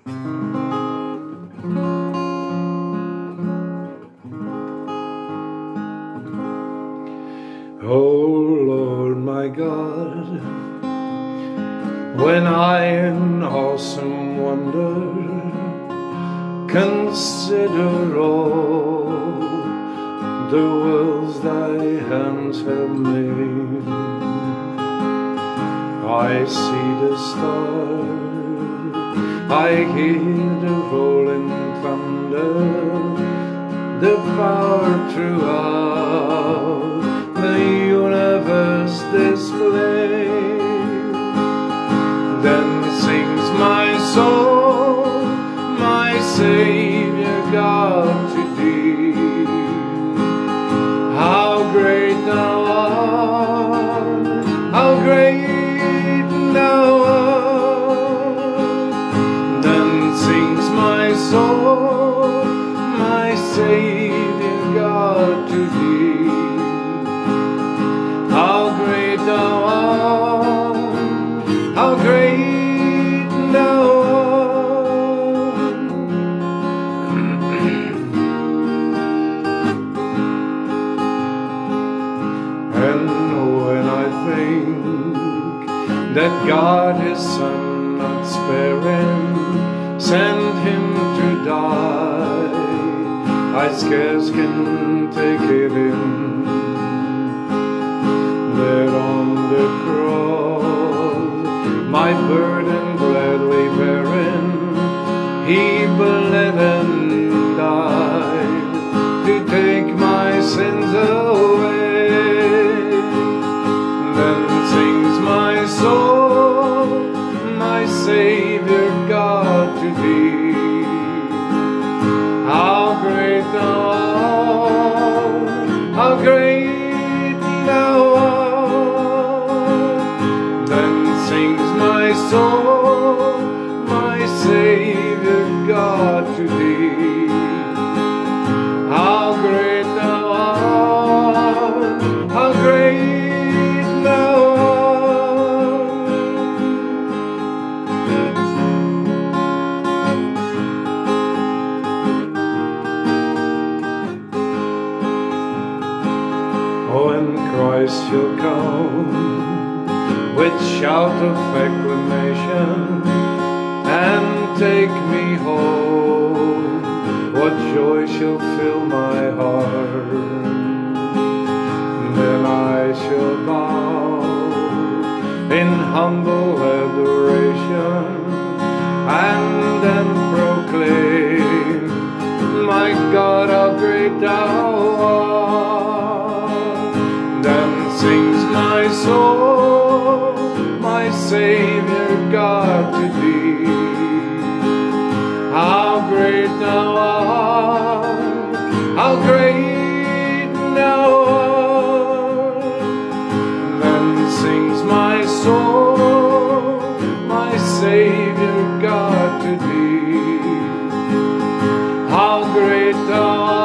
Oh Lord my God, when I in awesome wonder consider all the worlds thy hands have made, I see the stars, I hear the rolling thunder, the power throughout the universe displayed. Then sings my soul, my Savior God, to thee. How great thou art, how great thou art. Then sings my soul, my Savior God, to thee. How great thou art, how great thou art. And when I think that God his Son not sparing sent him to die, I scarce can take it in, that on the cross, my burden gladly bearing, he bled and died to take my sins away. Then sings my soul, my Savior God, to thee. How great thou art, how great thou art. Then sings my soul, my Savior God, to thee. How great thou art, how great thou art. When Christ shall come with shout of acclamation and take me home, what joy shall fill my heart. Then I shall bow in humble adoration and then proclaim, my God, how great thou art. Then sings my soul, my Savior God, to thee. How great thou art, how great thou art. Then sings my soul, my Savior God, to thee. How great thou art.